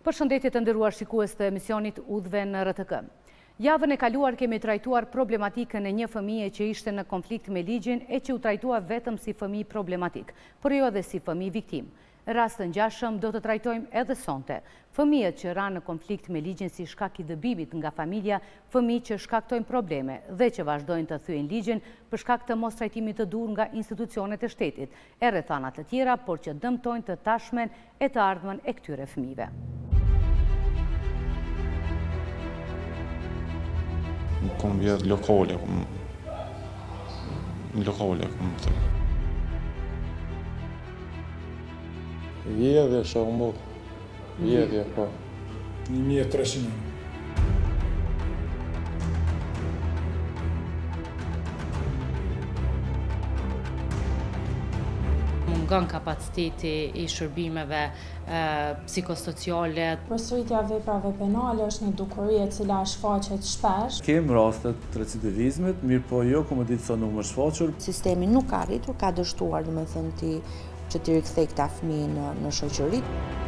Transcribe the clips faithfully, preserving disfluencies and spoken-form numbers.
Përshëndetje të nderuar shikues të emisionit Udhve në R T K. Javën e kaluar kemi trajtuar problematikën e një fëmije që ishte në konflikt me ligjin e që u trajtua vetëm si fëmijë problematik, por jo edhe si fëmijë viktim. Rastë ngjashëm do të trajtojmë edhe sonte. Fëmijët që ranë në konflikt me ligjin si shkak i dëbimit nga familja, fëmijë që shkaktojnë probleme dhe që vazhdojnë të thyejnë ligjin për shkak të mos trajtimit të dur nga institucionet e shtetit, e rrethana të tjera, por që dëmtojnë të tashmen e të ardhmen e këtyre fëmijëve. Kom vjetë lokale, kom... lokale, kom të... Vjedhje që u mbo. Vjedhje, po. një mijë e treqind. Mungon kapaciteti i shërbimeve psikosociale. Përsëritja veprave penale është një dukuri e cila shfaqet shpesh. Kem rastet të recidivizmit, mirë po jo komo ditë sa numër shfaqur. Sistemi nuk ka arritur, ka dështuar domethënë ti që të rikthej këta fëmijë në, në shoqëri.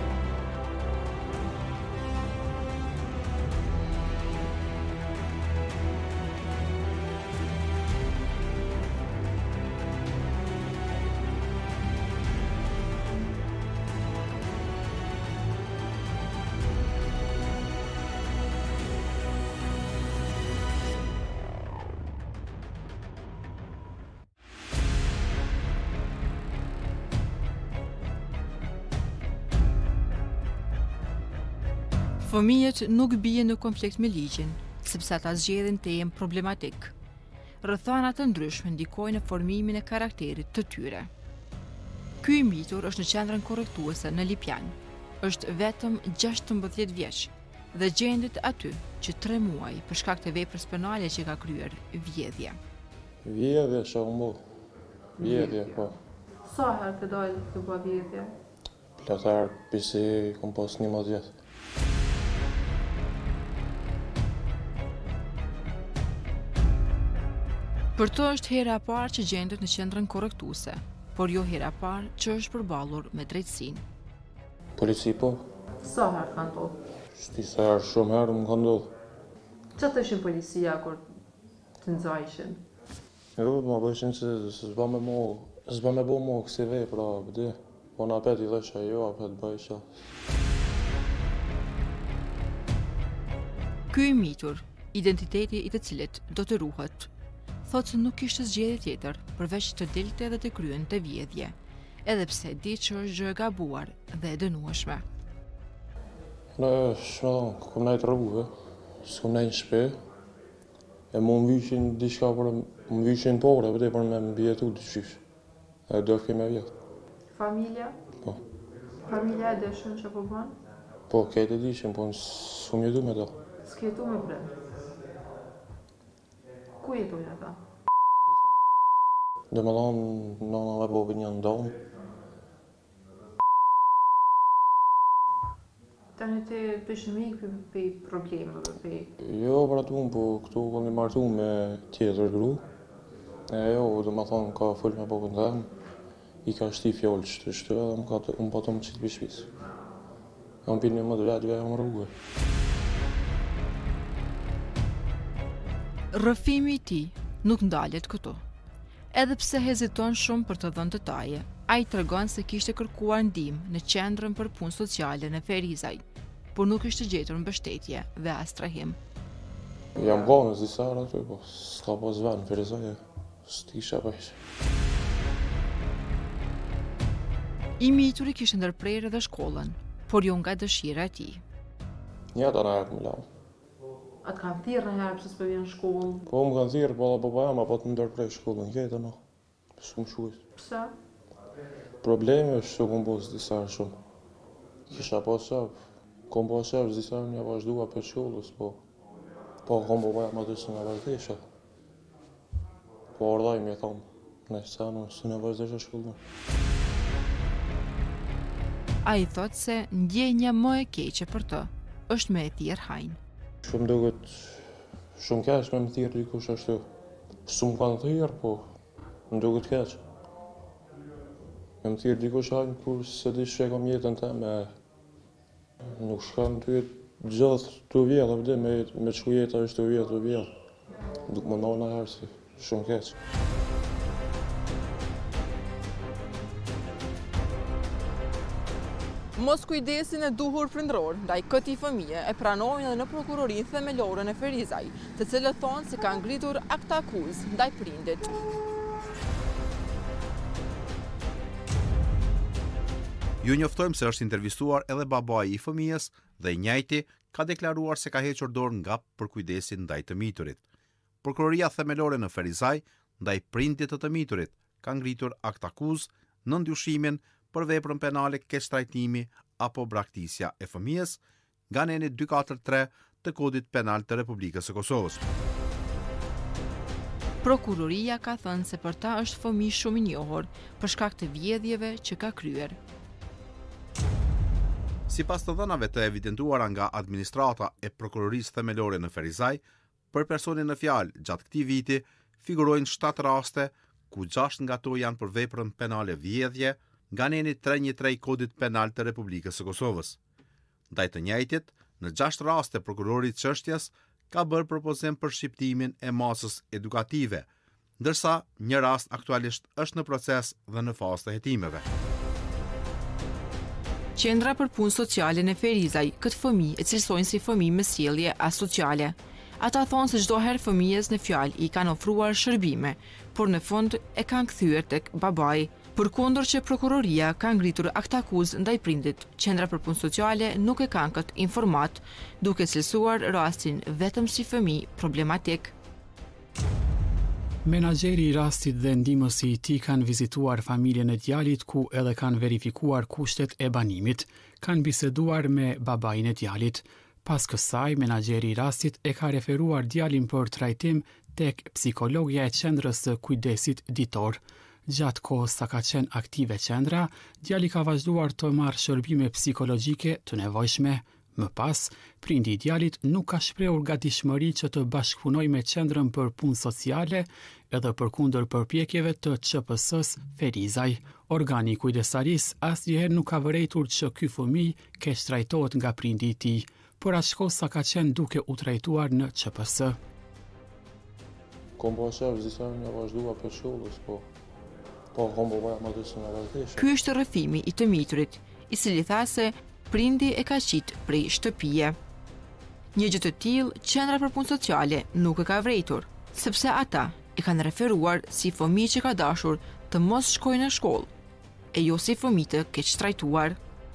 Fëmijët nuk bien në konflikt me ligjin, sepse ata zgjedhin temë problematik. Rrethana të ndryshme ndikojnë në formimin e karakterit të tyre. Ky mitur është në qendrën korrektuese në Lipjan. Është vetëm gjashtëmbëdhjetë vjeç dhe gjendet aty që tre muaj për shkak të veprës penale që ka kryer vjedhje. Vjedhje që u mbo. Vjedhje, po. Sa herë të dalë të bë vjedhje? Platar pisi kom pas njëmbëdhjetë vjetë. Për to është hera e parë që gjendet në qendrën korrektuese, por jo hera e parë që është përballur me drejtësinë. Polici po. Sa herë ka ndodhur? Disa herë, shumë herë më ka ndodhur. Çfarë thëshin policia kur të nxajshin? Jo, më bëshin se s'ba me mo, s'ba me bo mo kësi vepra, bëdi. Po në apet i dhesha jo, apet bëj qa. Ky mitur, identiteti i të cilit do të ruhet, thotë se nuk kishte zgjedhje tjetër përveç të dilte dhe të kryente vjedhje, edhe pse di që është gjë e gabuar dhe e dënueshme. Në shme thonë, kom nejtë rrugëve, s'kom nejtë në shpe, e mu më vyshin diçka për më vyshin pore, për për me më bjetu të qysh, e do keme vjetë. Familja? Po. Familja e dëshën që po banë? Po, kejtë e dishin, po s'kom jetu me ta. S'ketu me bre? Ku jetojnë ata? Dhe me thonë, nana dhe bobi një ndonë. Tani te pëshmik për problemeve për... Jo, për atë unë, po këtu kom një martu me tjetër gru. E jo, dhe me thonë, ka full me bobin dhe i ka shti fjollë që të shtë edhe më ka të unë pato më qitë për shpisë. E unë për një më dëllet dhe e më rrugë. Rrëfimi i tij nuk ndalet këtu. Edhe pse heziton shumë për të dhënë detaje, ai tregon se kishte kërkuar ndihmë në qendrën për punë sociale në Ferizaj, por nuk ishte gjetur mbështetje dhe as trahim. Jam gone disa herë aty, po s'ka pas vend në Ferizaj, s'kisha vesh. I mituri kishte ndërprerë edhe shkollën, por jo nga dëshira e tij. Një ata në jakë më lau. Atë kanë thirrë në herë pëse s'po vjen shkollë? Po më kanë thirrë, po dhe baba jam, apo të ndërprej shkollën, kejtë në. Shumë shkujt. Pse? Probleme është që kom posë disa herë shumë. Kisha pas shef, kom pas shef disa herë një vazhdua për shkollës, po... Po kom baba jam aty së në vazhdesha. Po ardhaj mi e thomë, në sa në së në vazhdesha shkollën. A i thotë se ndjenja më e keqe për të është me e thirë hajnë. Shumë duket shumë keq me më thirë dikush ashtu. S'u më kanë thirë, po më duket keq. Me më thirë dikush hajnë kur se di që e kom jetën te me Nuk shkan të jetë gjithë të vjetë, vëde, me, me që jetë është të vjetë të vjetë. Duk më ndonë në herë si shumë keqë. Mos kujdesin e duhur prindror ndaj këtij fëmije e pranojnë edhe në prokurorinë themelore në Ferizaj, të cilët thonë se kanë ngritur akt akuzë ndaj prindit. Ju njoftojmë se është intervistuar edhe babai i fëmijës dhe i njëjti ka deklaruar se ka hequr dorë nga përkujdesi ndaj të miturit. Prokuroria themelore në Ferizaj ndaj prindit të të miturit ka ngritur akt akuzë në ndjushimin për veprën penale keqtrajtimi apo braktisja e fëmijës nga neni dy katër tre të Kodit Penal të Republikës së Kosovës. Prokuroria ka thënë se për ta është fëmijë shumë i njohur për shkak të vjedhjeve që ka kryer. Sipas të dhënave të evidentuara nga administrata e prokurorisë themelore në Ferizaj, për personin në fjalë gjatë këtij viti figurojnë shtatë raste ku gjashtë nga to janë për veprën penale vjedhje nga neni tre një tre i Kodit Penal të Republikës së Kosovës. Ndaj të njëjtit, në gjashtë raste prokurori i çështjes ka bërë propozim për shqiptimin e masës edukative, ndërsa një rast aktualisht është në proces dhe në fazë të hetimeve. Qendra për punë sociale në Ferizaj këtë fëmijë e cilësojnë si fëmijë me sjellje asociale. Ata thonë se çdo herë fëmijës në fjalë i kanë ofruar shërbime, por në fund e kanë kthyer tek babai. Përkundër që prokuroria ka ngritur akt akuzë ndaj prindit, Qendra për punë sociale nuk e kanë këtë informat, duke cilësuar rastin vetëm si fëmijë problematik. Menaxheri i rastit dhe ndihmësi i tij kanë vizituar familjen e djalit ku edhe kanë verifikuar kushtet e banimit, kanë biseduar me babain e djalit. Pas kësaj, menaxheri i rastit e ka referuar djalin për trajtim tek psikologja e qendrës së kujdesit ditor. Gjatë kohës sa ka qenë aktive qendra, djali ka vazhduar të marrë shërbime psikologjike të nevojshme. Më pas, prindi i djalit nuk ka shprehur gatishmëri që të bashkëpunojë me qendrën për punë sociale edhe përkundër përpjekjeve të Q P S-së Ferizaj. Organi i kujdesarisë asnjëherë nuk ka vërejtur që ky fëmijë keq trajtohet nga prindi i tij, por ashtu sa ka qenë duke u trajtuar në Q P S. Kom po shef disa një vazhdua për shkollës, po po kombova më të shumë vazhdish. Ky është rrëfimi i të miturit, i cili tha se prindi e ka qit prej shtëpie. Një gjë të tillë Qendra për punë sociale nuk e ka vërejtur, sepse ata e kanë referuar si fëmijë që ka dashur të mos shkojnë në shkollë, e jo si fëmijë të keq trajtuar.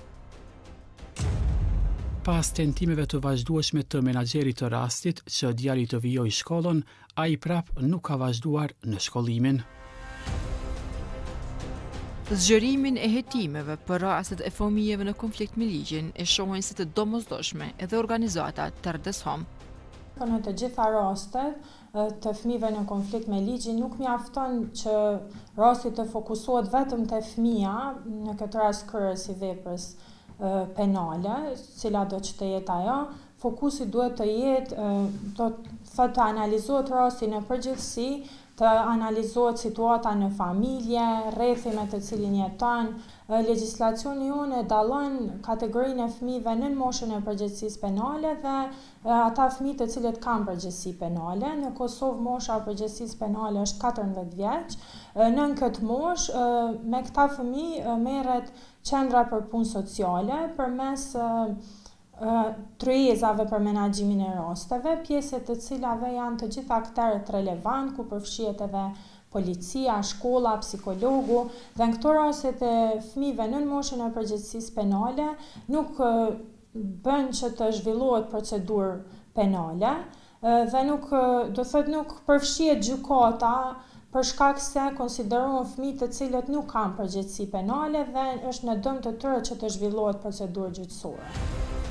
Pas tentimeve të vazhdueshme të menaxherit të rastit që djali të vijojë shkollën, ai prap nuk ka vazhduar në shkollimin. Zgjerimin e hetimeve për rastet e fëmijëve në konflikt me ligjin e shohin si të domosdoshme edhe organizata Terdeshom. Në të gjitha rastet të fëmijëve në konflikt me ligjin nuk mjafton që rasti të fokusohet vetëm te fëmia, në këtë rast kryerës i veprës penale, cila do që të jetë ajo. Fokusi duhet të jetë, do të të analizohet rasti në përgjithësi, të analizohet situata në familje, rrethi me të cilin jeton. Legjislacioni jonë e dallon kategorinë e fëmijëve nën moshën e përgjegjësisë penale dhe ata fëmijë të cilët kanë përgjegjësi penale. Në Kosovë mosha e përgjegjësisë penale është katërmbëdhjetë vjeç. Nën këtë moshë, me këta fëmijë merret Qendra për punë sociale përmes tryezave për menaxhimin e rasteve, pjesë të cilave janë të gjitha aktorët relevant, ku përfshihet edhe policia, shkolla, psikologu, dhe në këto rastet e fëmijëve nën moshën e përgjegjësisë penale nuk bën që të zhvillohet procedurë penale dhe nuk, do thotë nuk përfshihet gjykata për shkak se konsiderohen fëmijë të cilët nuk kanë përgjegjësi penale dhe është në dëm të tyre që të zhvillohet procedurë gjyqësore.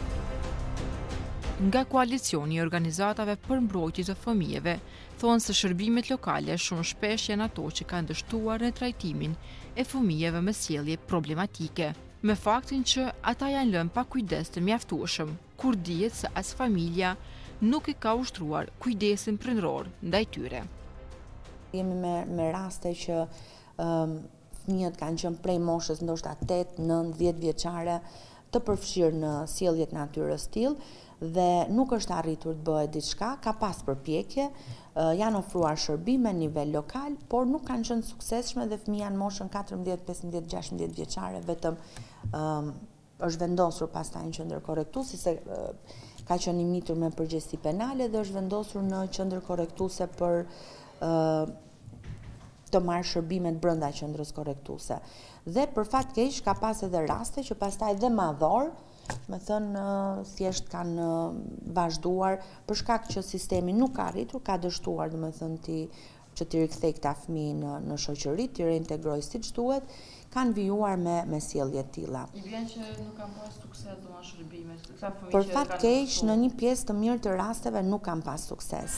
Nga koalicioni i organizatave për mbrojtje të fëmijëve, thonë se shërbimet lokale shumë shpesh janë ato që kanë dështuar në trajtimin e fëmijëve me sjellje problematike, me faktin që ata janë lënë pa kujdes të mjaftueshëm, kur dihet se as familja nuk i ka ushtruar kujdesin prindëror ndaj tyre. Jemi me, me raste që um, fëmijët kanë qenë prej moshës ndoshta tetë, nëntë, dhjetë vjeçare, të përfshirë në sjelljet natyrës tillë dhe nuk është arritur të bëhet diçka, ka pas përpjekje, janë ofruar shërbime në nivel lokal, por nuk kanë qenë suksesshme dhe fëmia në moshën katërmbëdhjetë, pesëmbëdhjetë, gjashtëmbëdhjetë vjeçare vetëm um, është vendosur pastaj në qendër korrektuese, se uh, ka qenë i mitur me përgjegjësi penale dhe është vendosur në qendër korrektuese për uh, të marrë shërbimet brenda qendrës korrektuese. Dhe për fat keq ka pas edhe raste që pastaj dhe madhor, me thënë, thjesht kanë vazhduar për shkak që sistemi nuk ka arritur, ka dështuar, do me thënë, ti, që t'i rikthej këta fëmijë në, në shoqëri, t'i reintegrojë siç duhet, kanë vijuar me, me sjellje tilla. I vjen që nuk kanë pas sukses domosdoshmë shërbimet. Për fat keq, në një pjesë të mirë të rasteve nuk kanë pas sukses.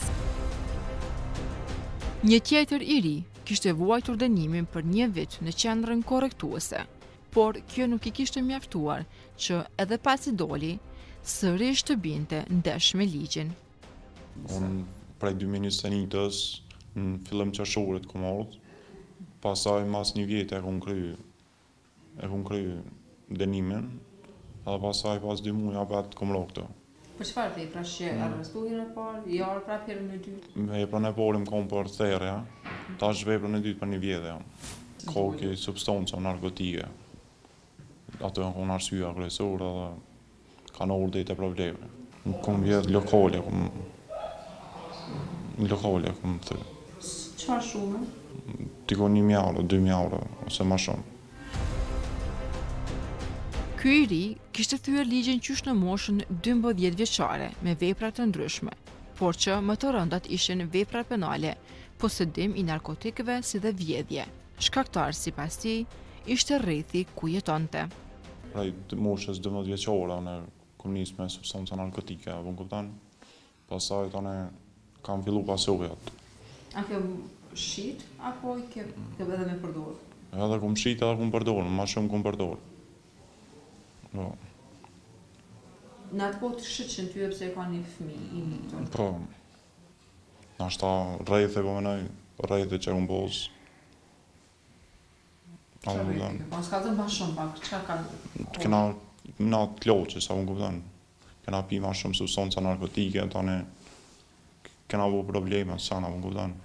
Një tjetër i ri kishte vuajtur dënimin për një vit në qendrën korrektuese, por kjo nuk i kishte mjaftuar që edhe pasi doli, sërish të binte ndesh me ligjin. Unë prej dy minutë të njëtës, në fillim qershorit kom ardhur, pasaj mas një vjetë e kom kry, e kom kry dënimin, edhe pasaj pas dy muaj apet kom ra këto. Për çfarë ti, pra që arrestuhin e parë, i arë prapë herën e dytë? Veprën e parë më kom për therrja, tash veprën e dytë për një vjetë jam. Ka ke substanca narkotike. Ato janë konë arsyeja kryesore dhe kanë ardhur deri te probleme. Nuk kom vjetë lokale, kom lokale, kom të. Çfarë shumë? Tiko një mijë euro, dy mijë euro, ose më shumë. Ky i ri kishte thyer ligjin qysh në moshën dymbëdhjetë vjeçare me vepra të ndryshme, por që më të rëndat ishin vepra penale, posedim i narkotikëve si dhe vjedhje. Shkaktar sipas tij ishte rrethi ku jetonte. Prej moshës dymbëdhjetë vjeçare, unë kom nisë me substanca narkotike, apo më kupton? Pastaj tani kam fillu pasojat. A ke shit apo i ke, ke edhe me përdor? Edhe kom shit edhe kom përdor, më shumë kom përdor. No. Në atë kohë të shitëshin ty pse ka një fëmijë i mitur. Po. Nashta rrethë po menoj, rrethë që kom bos. Po s'ka të më shumë pak, çka kanë? Kena na të loqë, sa më kupton. Kena pi ma shumë substanca narkotike, tani kena bu probleme, sa na më kupton.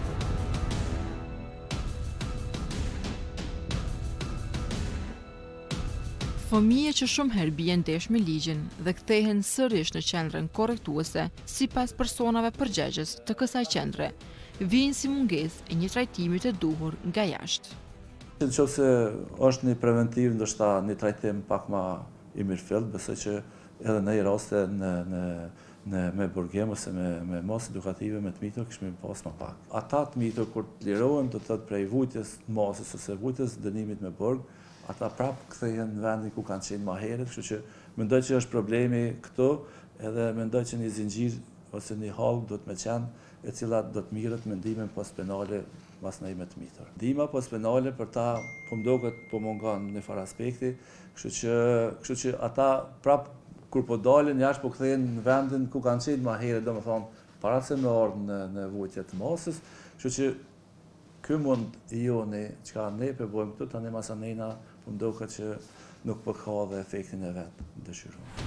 Fëmijë që shumë herë bien ndesh me ligjin dhe kthehen sërish në qendrën korrektuese sipas personave përgjegjës të kësaj qendre, vijnë si mungesë e një trajtimi të duhur nga jashtë. Nëse është një preventiv, ndoshta një trajtim pak më i mirëfillt, besoj që edhe në raste në në në me burgim ose me me mos edukative me të mitur kishim pas më pak. Ata të mitur kur të lirohen, do të thotë prej vujtjes mosës ose vujtjes dënimit me burg, ata prapë kthehen në vendin ku kanë qenë më herët, kështu që mendoj që është problemi këtu, edhe mendoj që një zinxhir ose një hall do të më qenë e cila do të mirët me ndihmën postpenale mas në ime të mitur. Ndihma postpenale për ta po mdoket po mungon në far aspekti, kështu që kështu që ata prapë kur po dalin jashtë po kthehen në vendin ku kanë qenë më herët, domethënë para se më ardhën në në vujtje të mosës, kështu që ky mund i joni çka ne po bëjmë këtu tani masanena po mdoket që nuk po ka dhe efektin e vet dëshiruar.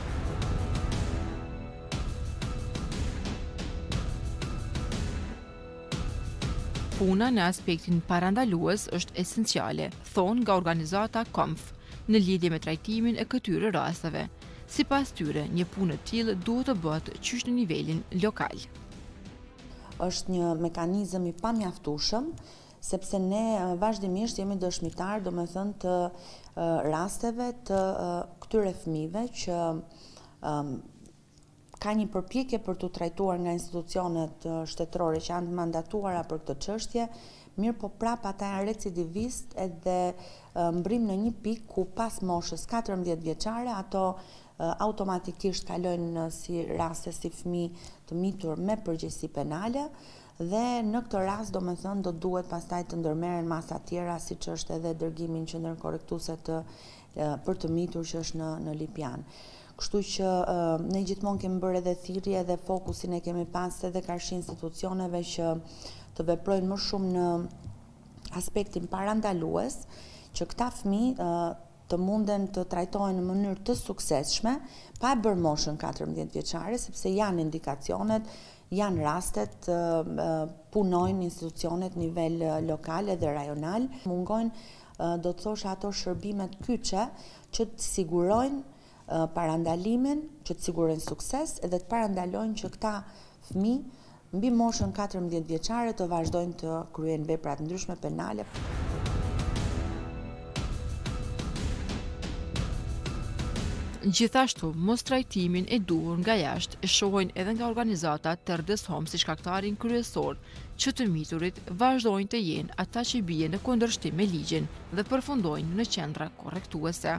Puna në aspektin parandalues është esenciale, thonë nga organizata K O M F, në lidhje me trajtimin e këtyre rasteve. Sipas tyre, një punë e tillë duhet të bëhet qysh në nivelin lokal. Është një mekanizëm i pamjaftueshëm, sepse ne vazhdimisht jemi dëshmitar, domethënë të rasteve të këtyre fëmijëve që um, ka një përpjekje për të trajtuar nga institucionet shtetërore që janë të mandatuara për këtë çështje, mirë po prapë ata janë recidivist edhe mbrim në një pikë ku pas moshës katërmbëdhjetë vjeçare ato automatikisht kalojnë si raste si fëmijë të mitur me përgjegjësi penale dhe në këtë rast domethënë do duhet pastaj të ndërmerren masa tjera siç është edhe dërgimi në qendrën korrektuese të për të mitur që është në në Lipjan. Kështu që uh, ne gjithmonë kemi bërë edhe thirrje dhe fokusin e kemi pas edhe karshi institucioneve që të veprojnë më shumë në aspektin parandalues, që këta fëmijë uh, të munden të trajtohen në mënyrë të suksesshme, pa e bërë moshën katërmbëdhjetë vjeçare, sepse janë indikacionet, janë rastet, punojnë institucionet nivel lokal dhe rajonal, mungojnë do të thosha ato shërbimet kyçe që të sigurojnë parandalimin, që të sigurojnë sukses edhe të parandalojnë që këta fëmijë mbi moshën katërmbëdhjetë vjeçare të vazhdojnë të kryejnë vepra të ndryshme penale. Gjithashtu, mos trajtimin e duhur nga jashtë e shohin edhe nga organizatat të rëdhëshom si shkaktarin kryesor që të miturit vazhdojnë të jenë ata që bie në kundërshtim me ligjin dhe përfundojnë në qendra korrektuese.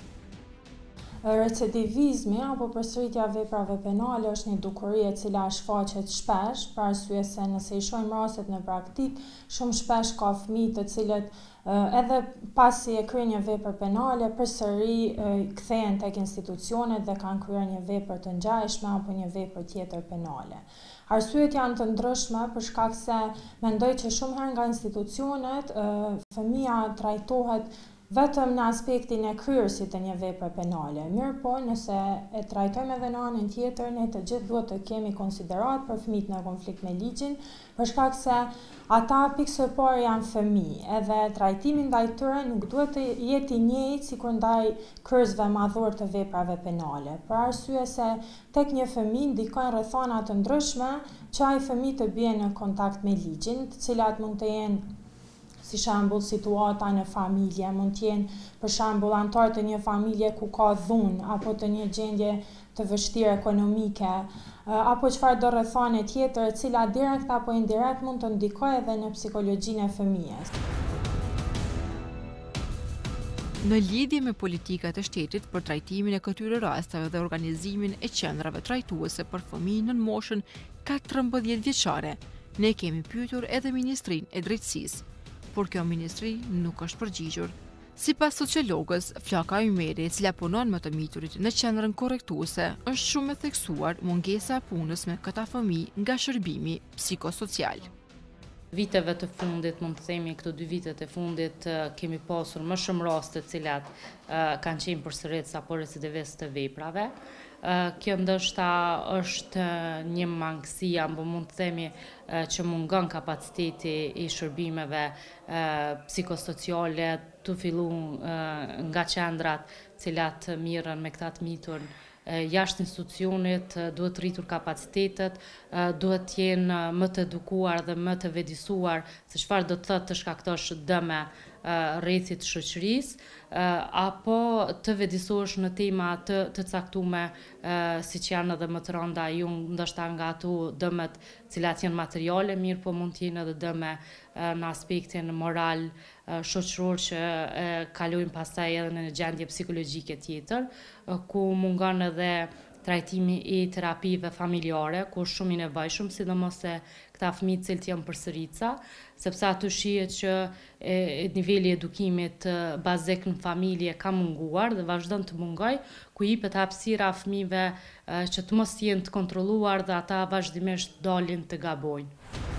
Recidivizmi apo përsëritja veprave penale është një dukuri e cila shfaqet shpesh, për arsye se nëse i shohim rastet në praktik, shumë shpesh ka fëmijë të cilët edhe pasi e kryen një vepër penale, përsëri kthehen tek institucionet dhe kanë kryer një vepër të ngjashme apo një vepër tjetër penale. Arsyet janë të ndryshme për shkak se mendoj që shumë herë nga institucionet fëmia trajtohet vetëm në aspektin e kryerësit të një vepre penale. Mirë po, nëse e trajtojmë edhe në anën tjetër, ne të gjithë duhet të kemi konsiderat për fëmijët në konflikt me ligjin, për shkak se ata pikë së parë janë fëmijë, edhe trajtimi ndaj tyre nuk duhet të jetë i njëjtë sikur ndaj kryerësve madhor të veprave penale. Për arsye se tek një fëmijë ndikojnë rrethana të ndryshme që ai fëmijë të bie në kontakt me ligjin, të cilat mund të jenë si shembull situata në familje, mund të jenë për shembull antar të një familje ku ka dhunë apo të një gjendje të vështirë ekonomike, apo çfarë do rrethane tjetër, e cila direkt apo indirekt mund të ndikojë edhe në psikologjinë e fëmijës. Në lidhje me politikat e shtetit për trajtimin e këtyre rasteve dhe organizimin e qendrave trajtuese për fëmijë në moshën katërmbëdhjetë vjeçare, ne kemi pyetur edhe Ministrinë e Drejtësisë, por kjo ministri nuk është përgjigjur. Sipas sociologës Flaka Ymeri, e cila punon me të miturit në qendrën korrektuese, është shumë e theksuar mungesa e punës me këta fëmijë nga shërbimi psikosocial. Viteve të fundit, mund të themi këto dy vitet e fundit, kemi pasur më shumë raste të cilat kanë qenë përsëritës apo recidivistë të veprave. Kjo ndoshta është një mangësi, apo mund të themi që mungon kapaciteti i shërbimeve psikosociale të fillu nga qendrat cilat mirën me këta të mitur jashtë institucionit, duhet rritur kapacitetet, duhet të jenë më të edukuar dhe më të vedisuar se çfarë do të thotë të shkaktosh dëme rrethit shoqërisë, apo të vedisohesh në tema të, të caktume, siç janë edhe më të rënda, ju ndoshta nga ato dëmet cilat janë materiale, mirë po mund të jenë edhe dëme në aspektin moral, shoqëror që kalojnë pastaj edhe në gjendje psikologjike tjetër, ku mungon edhe trajtimi i terapive familjare, ku është shumë i nevojshëm, sidomos se këta fëmijë të cilët janë përsëritësa, sepse aty shihet që e, niveli i edukimit bazik në familje ka munguar dhe vazhdon të mungojë, ku jepet hapësira fëmijëve që të mos jenë të kontrolluar dhe ata vazhdimisht dalin të gabojnë.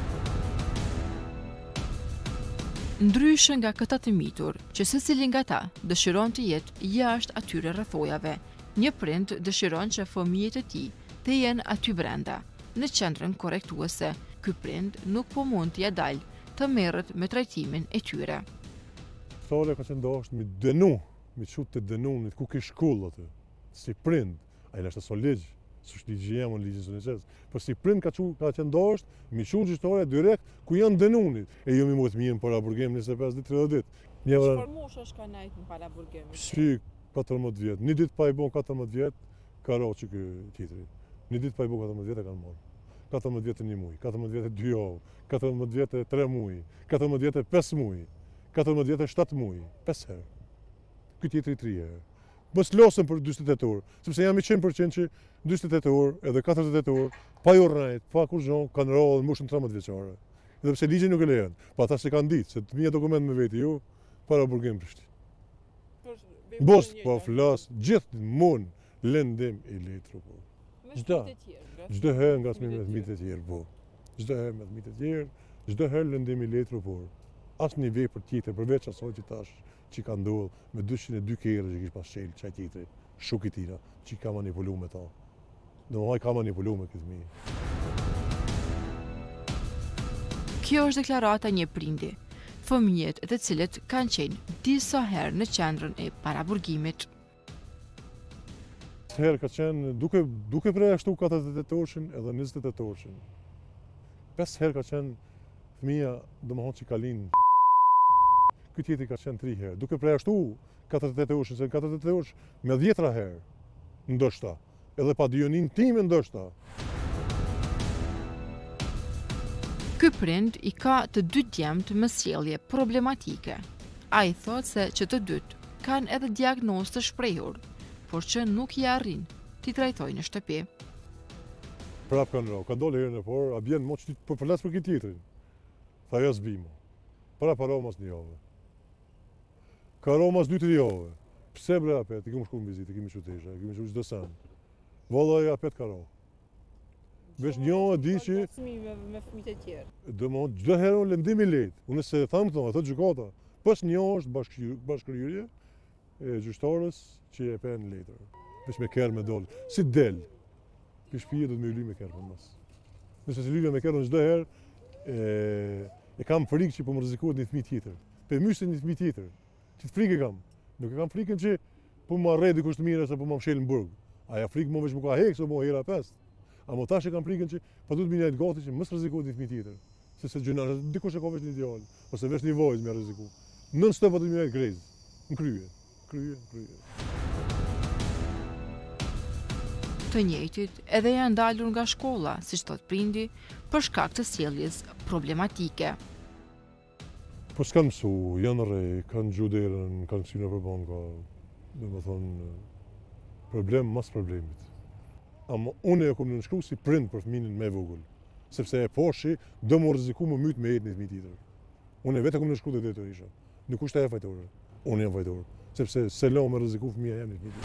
Ndryshe nga këta të mitur, që secili nga ta dëshiron të jetë jashtë atyre rrethojave, një prind dëshiron që fëmijët e tij të jenë aty brenda, në qendrën korrektuese. Ky prind nuk po mund t'ia dalë të merret me trajtimin e tyre. Thole ka që ndosht mi dënu, mi qut të dënunit, ku ki shkull atë, si prind, a i leshtë so ligjë, së është ligjë jemë, ligjë së në qesë, për si prind ka që ndosht, mi qut gjishtore direkt, ku janë dënunit, e jo mi mund të mi jenë para burgem njëzet e pesë ditë, tridhjetë ditë. Çfarë mosh është ka najtë në para burgemit? Si katërmbëdhjetë vjetë, një ditë pa i bon katërmbëdhjetë vjetë, ka ro që kë tjetëri. Një ditë pa i bon katërmbëdhjetë vjetë e kanë morë. katërmbëdhjetë vjetë një muj, katërmbëdhjetë vjetë dy javë, katërmbëdhjetë vjetë tre muj, katërmbëdhjetë vjetë pesë muj, katërmbëdhjetë vjetë shtatë muj, pesë herë. Ky tjetëri tri herë. Mos losën për dyzet e tetë orë, sepse jam i qind përqind që dyzet e tetë orë edhe katërdhjetë e tetë orë, pa ju rrejt, pa kur gjon, kanë rrollë në moshën tridhjetë vjeçare. Edhe pse ligji nuk e lejon, pa ata se kanë ditë se të mia dokument me veti ju para burgim Prishtinë. Bost po flas gjithmonë lëndim i letru po. Çdo çdo herë ngacmim me fëmijët e tjerë po. Çdo herë me fëmijët e tjerë, çdo herë lëndim i letru po. Asnjë vepër tjetër përveç asaj që tash që ka ndodhur me dyqin e dy kerë që kishte pas çel çaj tjetri, shok i tina, që ka manipuluar me ta. Domethënë ka manipuluar me këtë fëmijë. Kjo është deklarata një prindi, fëmijët të cilët kanë qenë disa herë në qendrën e paraburgimit. Herë ka qenë duke duke përjashtu katërdhjetë e tetë orëshin edhe njëzet e tetë orëshin. Pesë herë ka qenë fëmija domethënë që ka lind. Ky tjetri ka qenë tri herë, duke përjashtu katërdhjetë e tetë orëshin, se katërdhjetë e tetë orësh me dhjetra herë, ndoshta, edhe pa dijonin time ndoshta. Ky prind i ka të dy djemtë me sjellje problematike. Ai thotë se që të dytë kanë edhe diagnozë të shprehur, por që nuk i arrin t'i trajtojnë në shtëpi. Prap kanë rau, ka dole herën e por, a bjen mo që ti për përles për këtë tjetrin. Tha jo zbimo. Pra pa rau mas një jove. Ka rau mas dy të jove. Pse bre apet, i kemë shku në vizitë, i kemi qutesha, i kemi qutesha çdo sen. Vallai apet ka rau. Vesh një e di që... me fëmijët e tjerë. Dhe më gjdo herë unë lëndim i letë. Unë se thamë këto, ato gjykata. Pës një është bashkëryrje e gjyqtarës që e pen letër. Vesh me kerë me dollë. Si del, për shpije do të me yli me kerë për mas. Nëse si lyve me kerë në gjdo herë, e, e kam frikë që po më rrezikohet një fëmijë tjetër. Për myshtë një fëmijë tjetër. Që të frikë e kam. Nuk e kam frikën që po më arre dikush të mirë, se po më mshelë në burg. Aja frikë më veç më ka hekë, so më hera pestë. A më tash e kam frikën që pa du të minjajt gati që mësë rrezikohet një fëmijë tjetër. Se se gjëna, dikush e ka vesh një ideal, ose vesh një vojz me rreziku. Nën stop pa du të minjajt grezë, në kryje, kryje, kryje. Të njëjtit edhe janë dalur nga shkolla, siç thot prindi, për shkak të sjelljes problematike. Po s'kanë mësu, janë rrej, kanë gjuderën, kanë kësina për banka, dhe më thonë, problem mas problemit. Ama unë e kom në nëshkru si prind për fëminin me vogël, sepse e poshi do më rreziku më mytë me jetë një fëmijë tjetër. Unë e vetë e kom në nëshkru dhe dhe të isha, nuk është e fajtore, unë jam fajtore, sepse se lo me rreziku fëmija jam një fëmijë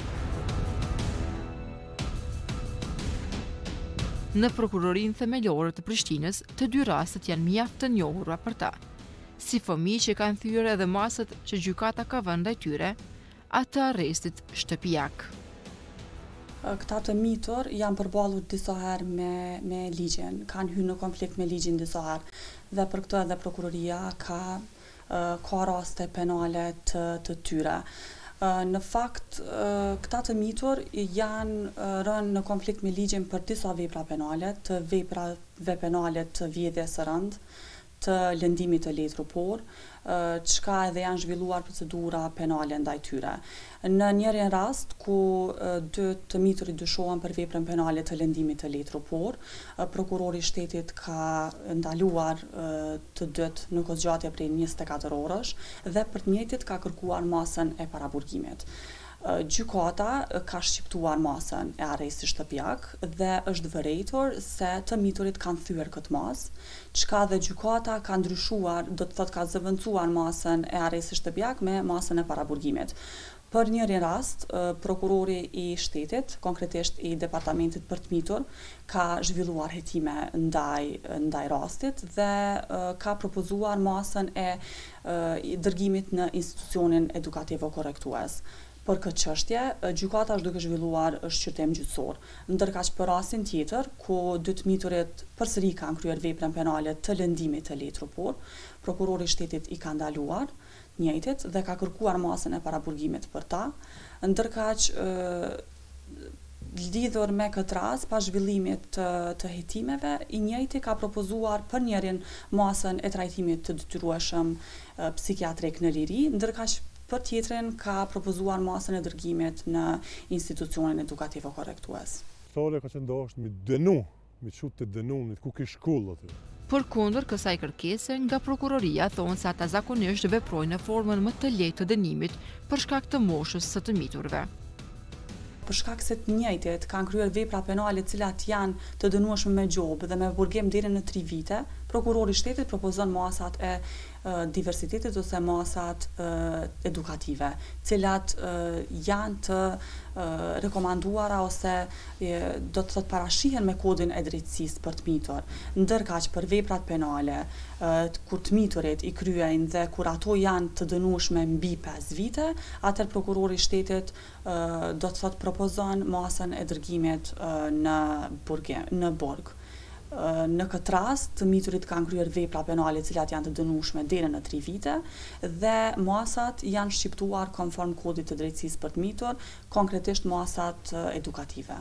tjetër. Në prokurorinë themelore të Prishtinës, të dy rastet janë mjaft të njohura për ta. Si fëmijë që kanë thyer edhe masat që gjykata ka vënë ndaj tyre, atë arrestit shtëpiak. Këta të mitur janë përballur disa herë me, me ligjin, kanë hyrë në konflikt me ligjin disa herë dhe për këtë edhe prokuroria ka, ka raste penale të, të tyre. Në fakt, këta të mitur janë rënë në konflikt me ligjin për disa vepra penale, të veprave penale të vjedhjes së rënd, të lëndimit të letrupor, çka edhe janë zhvilluar procedura penale ndaj tyre. Në njërin rast ku dy të miturit dyshohen për veprën penale të lëndimit të letrupor, prokurori i shtetit ka ndaluar të dytë në kohëzgjatje prej njëzet e katër orësh dhe për të njëjtit ka kërkuar masën e paraburgimit. Gjykata ka shqiptuar masën e arrestit shtëpiak dhe është vërejtur se të miturit kanë thyer këtë masë, çka dhe gjykata ka ndryshuar, do të thotë ka zëvendësuar masën e arrestit shtëpiak me masën e paraburgimit. Për njërin rast, prokurori i shtetit, konkretisht i departamentit për të mitur, ka zhvilluar hetime ndaj, ndaj rastit dhe ka propozuar masën e dërgimit në institucionin edukativo-korrektues. Për këtë çështje, gjykata është duke zhvilluar shqyrtim gjyqësor, ndërkaq për rastin tjetër, ku dy të miturit përsëri kanë kryer veprën penale të lëndimit të letrupor, prokurori i shtetit i ka ndaluar njëjtit dhe ka kërkuar masën e paraburgimit për ta, ndërkaq lidhur me këtë rast, pas zhvillimit të, të hetimeve, i njëjti ka propozuar për njërin masën e trajtimit të detyrueshëm psikiatrik në liri, ndërkaq për tjetrin ka propozuar masën e dërgimit në institucionin edukativo-korrektues. Sole ka qenë dashur me dënu, me çut të dënunit ku ke shkollë aty. Përkundër kësaj kërkese, nga prokuroria thonë se ata zakonisht veprojnë në formën më të lehtë të dënimit për shkak të moshës së të miturve. Për shkak se të njëjtit kanë kryer vepra penale të cilat janë të dënueshme me gjobë dhe me burgim deri në tri vite, prokurori i shtetit propozon masat e diversitetit ose masat edukative, cilat janë të rekomanduara ose do të thot parashihen me kodin e drejtësisë për të mitur, ndërkaq për veprat penale, kur të miturit i kryejnë dhe kur ato janë të dënueshme mbi pesë vite, atëherë prokurori i shtetit do të thot propozon masën e dërgimit në burgim, në burg. Në këtë rast, të miturit kanë kryer vepra penale cilat janë të dënueshme deri në tri vite dhe masat janë shqiptuar konform kodit të drejtësisë për të mitur, konkretisht masat edukative.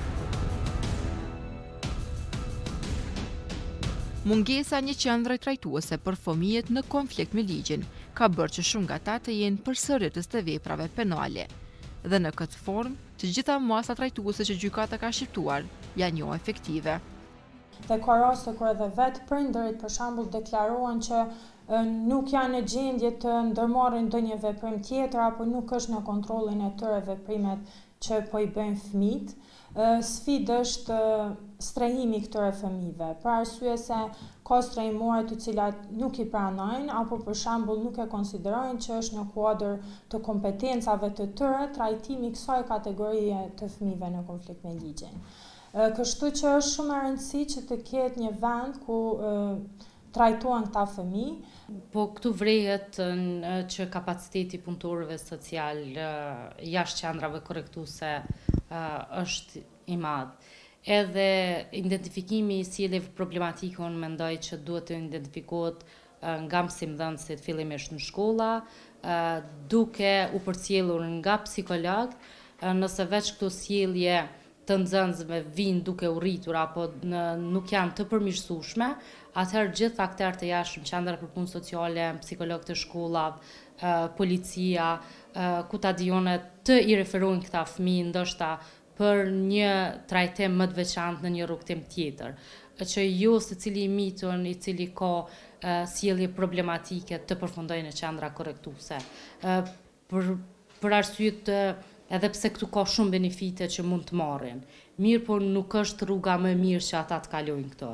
Mungesa një qendre trajtuese për fëmijët në konflikt me ligjin ka bërë që shumë nga ata të jenë përsëritës të veprave penale. Dhe në këtë formë, të gjitha masat trajtuese që gjykata ka shqiptuar janë jo efektive. Dhe ka raste kur edhe vetë prindërit për shembull deklarohen që nuk janë në gjendje të ndërmarrin ndonjë veprim tjetër apo nuk është në kontrollin e tyre veprimet që po i bëjnë fëmijët. Sfidë është strehimi këtyre fëmijëve, për arsye se ka strehimore të cilat nuk i pranojnë apo për shembull nuk e konsiderojnë që është në kuadër të kompetencave të tyre trajtimi i kësaj kategorie të fëmijëve në konflikt me ligjin. Kështu që është shumë e rëndësishme që të ketë një vend ku trajtohen këta fëmijë. Po këtu vrehet që kapaciteti punëtorëve social jashtë qendrave korrektuese është i madh. Edhe identifikimi i sjelljeve problematike unë mendoj që duhet të identifikohet nga mësimdhënësit fillimisht në shkolla, duke u përcjellur nga psikolog, nëse veç këto sjellje të nxënësve vinë duke u rritur apo në, nuk janë të përmirësueshme, atëherë gjithë aktorët e jashtëm, qendra për punë sociale, psikologët e shkollave, policia, ku ta dione të i referojnë këta fëmijë ndoshta për një trajtim më të veçantë në një rrugtim tjetër, që jo secili i mitur, i cili ka sjellje problematike të përfundojë në qendra korrektuese. Për për arsye të edhe pse këtu ka shumë benefite që mund të marrin. Mirë, por nuk është rruga më e mirë që ata të kalojnë këto.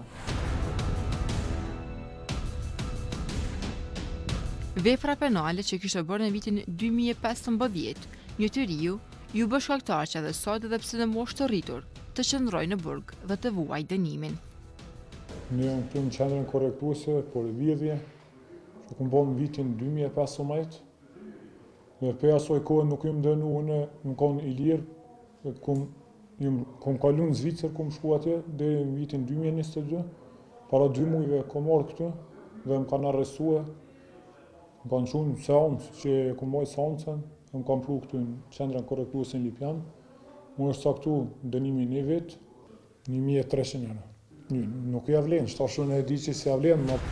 Vepra penale që kishte bërë në vitin dy mijë e pesëmbëdhjetë, një të riu ju bë shkaktar që edhe sot edhe pse në moshë të rritur, të qëndrojë në burg dhe të vuajë dënimin. Ne jam këtu në qendrën korrektuese për vjedhje, që kum bën në vitin dy mijë e pesëmbëdhjetë. Dhe për asoj kohë nuk jam dënu unë, nuk kam i lirë, kum, kum kalu në Zvicër, kum shku atje, dhe në vitin dy mijë e njëzet e dy, para dy mujve kom marrë këtu, dhe më kanë arresue, më kanë qunë seancë, që kum baj seancën, më kanë pru këtu në qendrën korrektuese në Lipjan, më është saktu dënimi një vetë, një mijë e treqind euro. Nuk ja vlen, shtashun e di që si ja vlen, ma...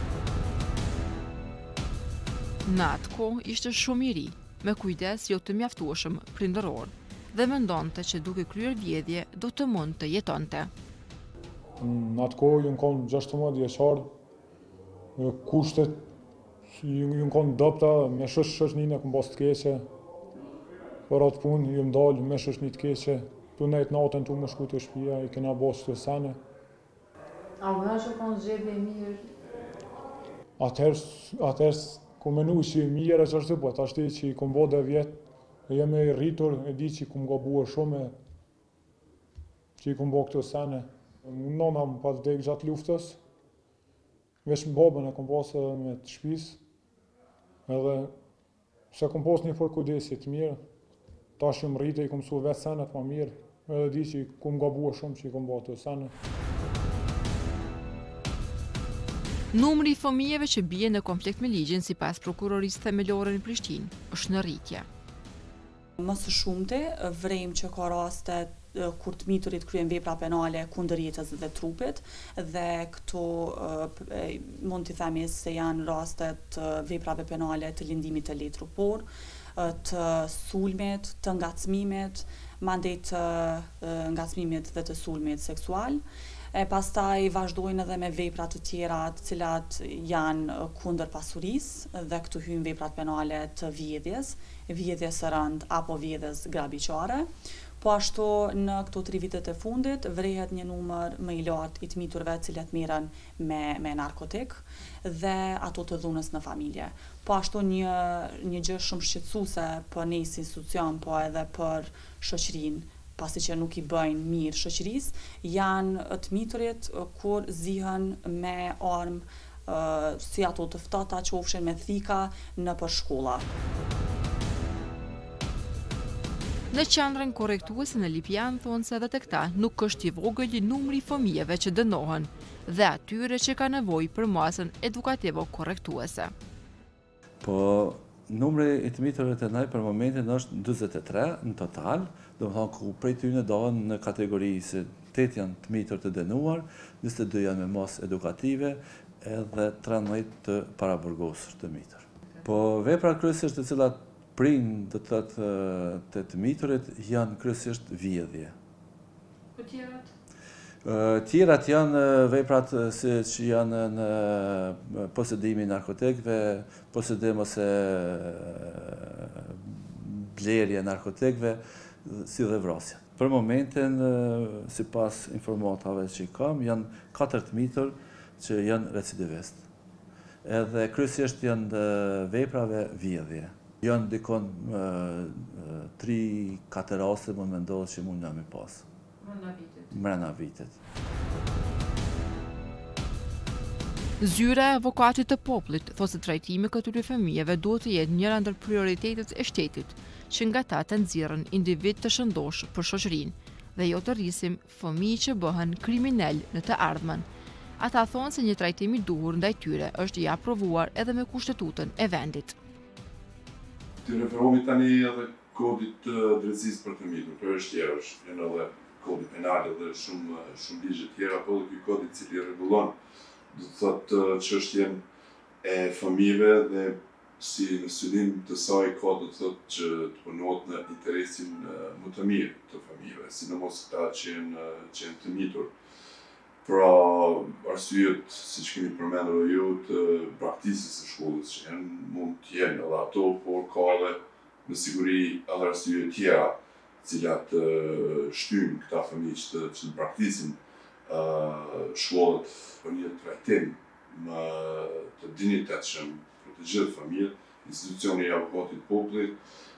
Në atë kohë ishte shumë i ri, me kujdes jo të mjaftueshëm prindëror, dhe mendonte që duke kryer vjedhje do të mund të jetonte. Në atë kohë ju kam gjashtëmbëdhjetë vjeçar, kushtet ju kam dopta me shosh shoshninë e kam pas të keqe. Për atë punë ju ndal me shoshni të keqe. Tu nejt natën tu më shku te shtëpia, i kena bos të sene. A më është kon zgjedhje mirë? Atëherë, atëherë ku menu që mirë që është të po, ashtë që i kom bo dhe vjetë, e jem e rritur, e di që i kom gabuar shumë, që i kom bo këtë sene. Nona më pas vdek gjatë luftës, veç më babën e kom pasë me të shpis, edhe se kom pasë një forë kudesit mirë, ta që më rritë i kom su vetë senet ma mirë, edhe di që i kom gabuar shumë që i kom bo të sene. Numri i fëmijëve që bie në konflikt me ligjin sipas prokurorisë themelore në Prishtinë është në rritje. Më së shumti vrejmë që ka raste kur të miturit kryen vepra penale kundër jetës dhe trupit dhe këto mund t'i themi se janë rastet të veprave penale të lindimit të letë trupor, të sulmit, të ngacmimit, mandej të ngacmimit dhe të sulmit seksual. E pastaj vazhdojnë edhe me vepra të tjera të cilat janë kundër pasurisë dhe këtu hyjnë veprat penale të vjedhjes, vjedhjes së rënd apo vjedhjes grabiqare, Po ashtu në këto tri vitet e fundit vrehet një numër më i lartë i të miturve cilët merren me me narkotik dhe ato të dhunës në familje. Po ashtu një një gjë shumë shqetësuese për ne si institucion, po edhe për shoqërinë, pasi që nuk i bëjnë mirë shoqërisë, janë të miturit kur zihen me armë uh, si ato të ftohta qofshin me thika në për shkolla. Në qendrën korrektuese në Lipjan thonë se edhe të këta nuk është i vogël i numri i fëmijëve që dënohen dhe atyre që ka nevojë për masën edukativo korrektuese. Po numri i të miturve të ne për momentin është njëzet e tre në total, do të thonë ku prej tyre dohen në kategori se tetë janë të mitur të dënuar, njëzet e dy janë me masë edukative edhe tridhjetë të paraburgosur të mitur. Po vepra kryesisht të cilat prind do të thotë të të miturit janë kryesisht vjedhje. Po tjerat? Tjerat janë veprat si që janë në posedimi narkotikëve, posedim ose blerje narkotikëve, si dhe vrasja. Për momentin, si pas informatave që i kam, janë katër të mitur që janë recidivist. Edhe kryesisht janë veprave vjedhje. Janë dikon tri katër raste mund me ndodhë që mund nga mi pasë. Mrena vitet. Mrena vitet. Zyra e avokatit të popullit thotë se trajtimi këtyre fëmijëve duhet të jetë njëra ndër prioritetet e shtetit, që nga ta të nxjerrin individ të shëndosh për shoqërinë dhe jo të rrisim fëmijë që bëhen kriminal në të ardhmen. Ata thonë se një trajtim i duhur ndaj tyre është i aprovuar edhe me kushtetutën e vendit. Të referohemi tani edhe kodit të drejtësisë për të mitur, për është tjera, është janë edhe kodi penal dhe shumë shumë ligje tjera, po dhe ky kod i cili rregullon do të thotë çështjen e fëmijëve dhe si në synim të saj ka do të thotë që të punohet në interesin më të mirë të fëmijëve, sidomos ata që janë që janë të mitur. Pra arsyet, siç kemi përmendur ju, të praktikës së shkollës që janë mund të jenë edhe ato, por ka edhe me siguri edhe arsye tjera, të cilat shtyn këta fëmijë që të praktisin shkollët për një trajtim më të dinjitetshëm për të gjithë fëmijët. Institucioni i avokatit popullit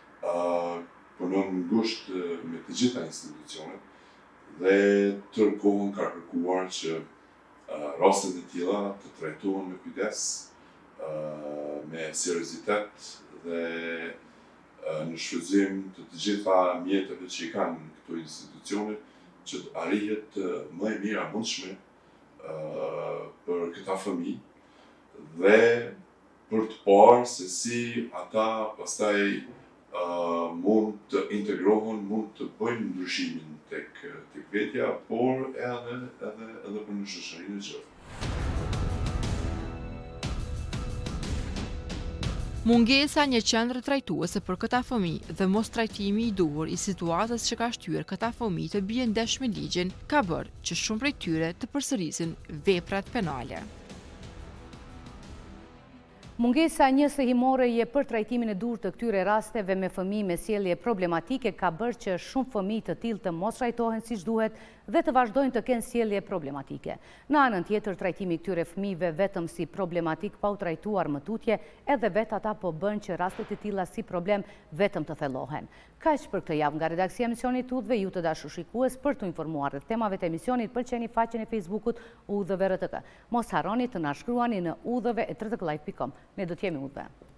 punon ngushtë me të gjitha institucionet dhe tërkohën ka kërkuar që rastet e tilla të trajtohen me kujdes, me seriozitet dhe në shfrytëzim të të gjitha mjeteve që i kanë këto institucione që të arrihet më e mira mundshme për këta fëmijë dhe për të parë se si ata pastaj mund të integrohen, mund të bëjnë ndryshimin tek tek vetja, por edhe edhe edhe për në shoqërinë e gjithë. Mungesa një qendre trajtuese për këta fëmijë dhe mos trajtimi i duhur i situatës që ka shtyrë këta fëmijë të bien ndesh me ligjin ka bërë që shumë prej tyre të përsërisin veprat penale. Mungesa një sehimore je për trajtimin e dur të këtyre rasteve me fëmijë me sjellje problematike ka bërë që shumë fëmijë të tillë të mos trajtohen siç duhet dhe të vazhdojnë të kenë sjellje problematike. Në anën tjetër, trajtimi i këtyre fëmijëve vetëm si problematik pa u trajtuar më tutje, edhe vetë ata po bën që rastet e tilla si problem vetëm të thellohen. Kaq për këtë javë nga redaksia e emisionit Udhëve, ju të dashur shikues, për të informuar rreth temave të emisionit, pëlqeni faqen e Facebookut Udhëve R T K. Mos harroni të na shkruani në udhëve e rtk live punkt com. Ne do të jemi Udhëve.